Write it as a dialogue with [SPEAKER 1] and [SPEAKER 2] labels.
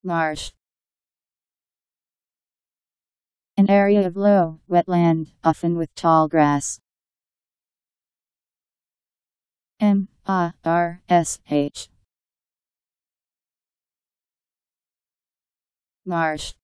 [SPEAKER 1] Marsh. An area of low, wetland, often with tall grass. M-A-R-S-H. Marsh.